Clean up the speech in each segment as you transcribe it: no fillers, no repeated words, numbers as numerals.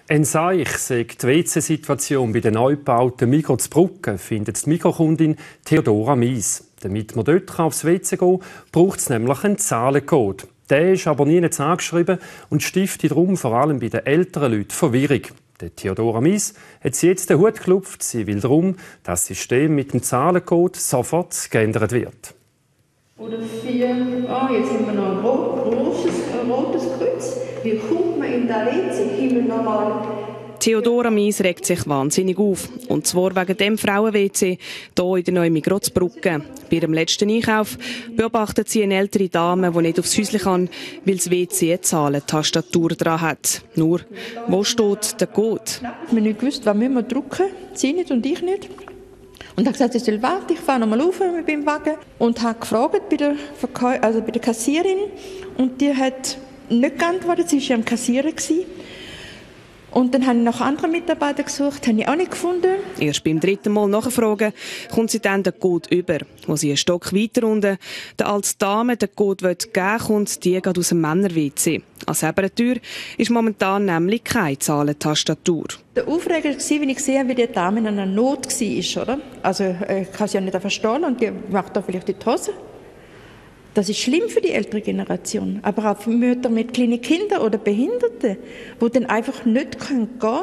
Ein Seich sagt die WC-Situation bei den neu gebauten Migros zu Bruggen, findet die Mikrokundin Theodora Mies. Damit man dort aufs WC gehen kann, braucht es nämlich einen Zahlencode. Der ist aber nie angeschrieben und stiftet darum vor allem bei den älteren Leuten Verwirrung. Der Theodora Mies hat sie jetzt den Hut geklopft. Sie will darum, dass das System mit dem Zahlencode sofort geändert wird. Oder 4, jetzt haben wir noch ein rotes Kreuz. Wie kommt man in den WC normal? Theodora Mies regt sich wahnsinnig auf. Und zwar wegen dem Frauen-WC hier in der neuen Migros zu Bruggen. Bei ihrem letzten Einkauf beobachtet sie eine ältere Dame, die nicht aufs Häuschen kann, weil das WC eine Zahlentastatur dran hat. Nur, wo steht der Code? Wir haben nicht gewusst, was müssen wir drücken. Sie nicht und ich nicht. Und habe gesagt, sie soll warten, ich fahre nochmal rauf mit dem Wagen. Und habe gefragt bei der Kassiererin. Und die hat nicht geantwortet, sie war ja am Kassieren. Und dann habe ich nach anderen Mitarbeitern gesucht, habe ich auch nicht gefunden. Erst beim dritten Mal nachfragen, kommt sie dann den Code über. Wo sie einen Stock weiter unten der als Dame den Code geben will, kommt die geht aus dem Männer-WC. An selber Tür ist momentan nämlich keine Zahlentastatur. Der Aufreger war, wenn ich sehe, wie die Dame in einer Not war. Oder? Also ich kann sie ja nicht verstehen und die macht da vielleicht in die Hose. Das ist schlimm für die ältere Generation, aber auch für Mütter mit kleinen Kindern oder Behinderten, die dann einfach nicht gehen können.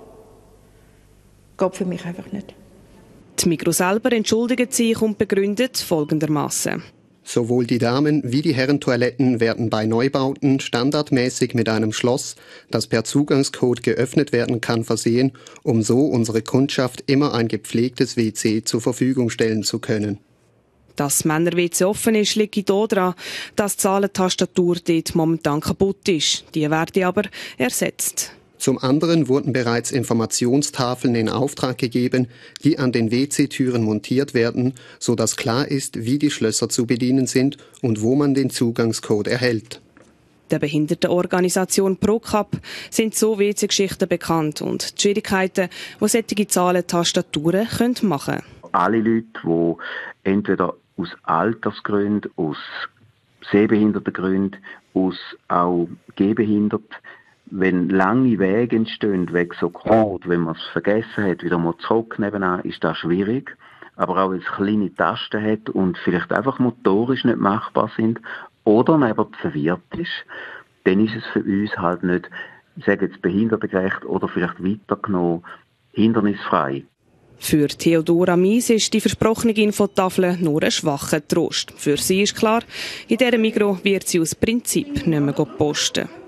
Geht für mich einfach nicht. Die Migros selber entschuldigt sich und begründet folgendermaßen. Sowohl die Damen- wie die Herrentoiletten werden bei Neubauten standardmäßig mit einem Schloss, das per Zugangscode geöffnet werden kann, versehen, um so unsere Kundschaft immer ein gepflegtes WC zur Verfügung stellen zu können. Dass Männer-WC offen ist, liegt daran, dass die Zahlentastatur dort momentan kaputt ist. Die werde aber ersetzt. Zum anderen wurden bereits Informationstafeln in Auftrag gegeben, die an den WC-Türen montiert werden, sodass klar ist, wie die Schlösser zu bedienen sind und wo man den Zugangscode erhält. Der Behindertenorganisation ProCap sind so WC-Geschichten bekannt und die Schwierigkeiten, die solche Zahlentastaturen machen können. Alle Leute, die entweder aus Altersgründen, aus Sehbehindertengründen, aus auch gehbehindert, wenn lange Wege entstehen, wegen so Code, wenn man es vergessen hat, wieder mal zurück nebenan, ist das schwierig. Aber auch wenn es kleine Tasten hat und vielleicht einfach motorisch nicht machbar sind oder neben verwirrt ist, dann ist es für uns halt nicht, ich sage jetzt behindertengerecht oder vielleicht weitergenommen, hindernisfrei. Für Theodora Mies ist die versprochene Infotafel nur ein schwacher Trost. Für sie ist klar, in dieser Migros wird sie aus Prinzip nicht mehr posten.